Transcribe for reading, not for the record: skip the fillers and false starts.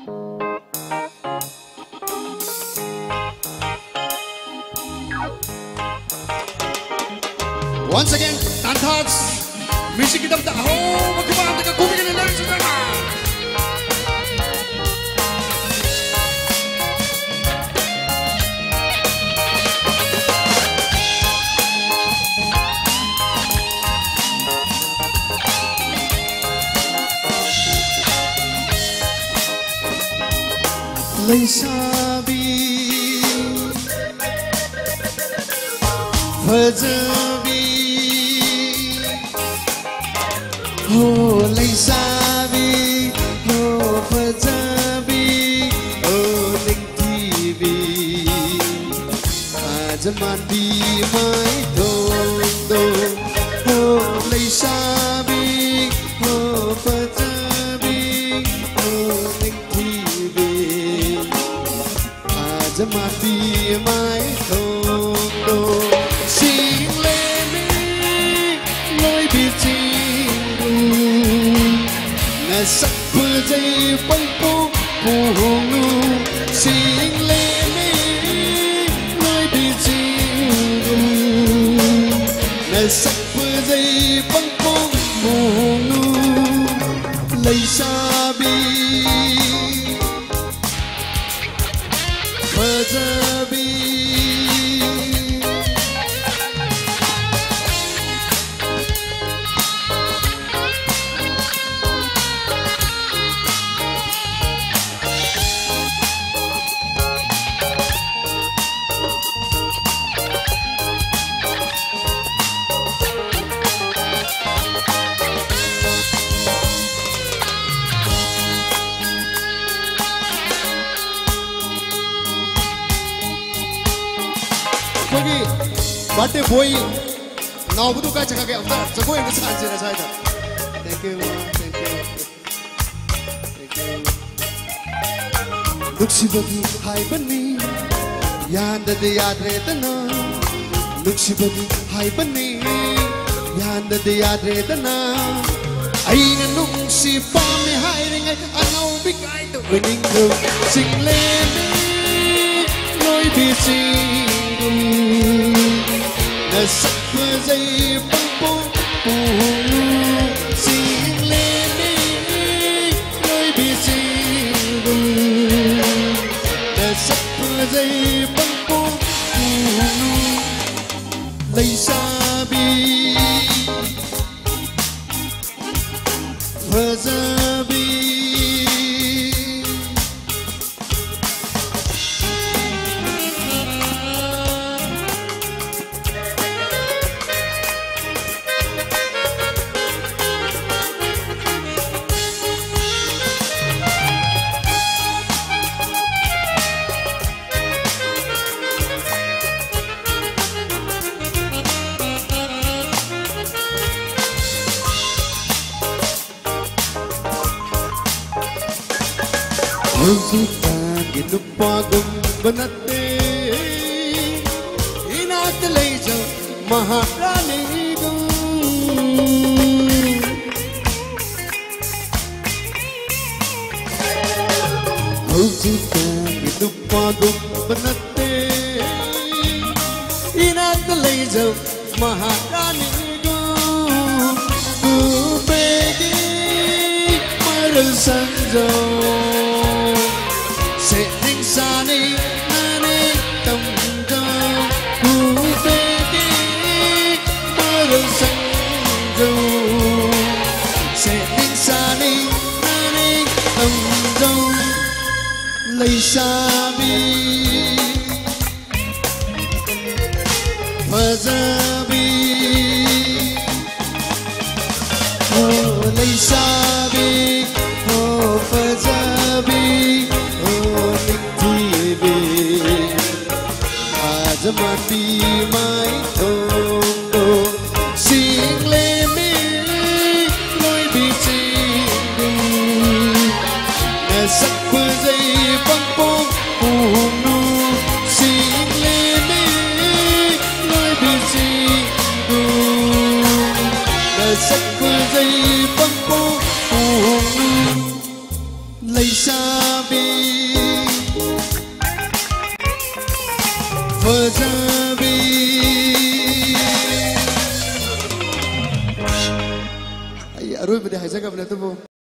Once again, Tanthas, music kita tak ho, magkabang taga kumik na lang sa sana. Leisabi, Fajabi, oh Leisabi, oh Fajabi, oh Lingtibi, Ajamandi mai dondo, oh Leisabi, oh Fajabi, oh Lingtibi. Mati mai thondo sing le mi lối bi ching na sắc phơi dây băng po hồng nu sing le mi lối bi ching na sắc phơi dây băng po hồng nu lấy sa bi Fajabi 거기 마트 보이 나부도 같이 가게 없다. 저 보이는 거 산지라 자이다. Thank you, thank you, thank you. 눅시버기 하이버니 얀다데 야드레다나 눅시버기 하이버니 얀다데 야드레다나 아이는 눅시 밤에 하이링을 아나오 비가이도 winning the 싱레미 너희 비치 na sắc phơi dây băng po sing lên đi nơi bi sing na sắc phơi dây băng po lấy sa bi phơi bi Huzita ginupagum banate inataleja Maharani gum Huzita ginupagum banate inataleja Maharani gum Kubegi maral sanjo Sani nane tam do ubedi maral sanjo Sani nane tam do Leisabi Fajabi oh Leisabi oh Fajabi Mati mai thondo sing le mi lối bi ching na sắc phơi dây băng po hồng nu sing le mi lối bi ching na sắc phơi dây băng po hồng nu lấy sa Fajabi Fajabi Ay, aroy ba di hay sa gabi na ito po?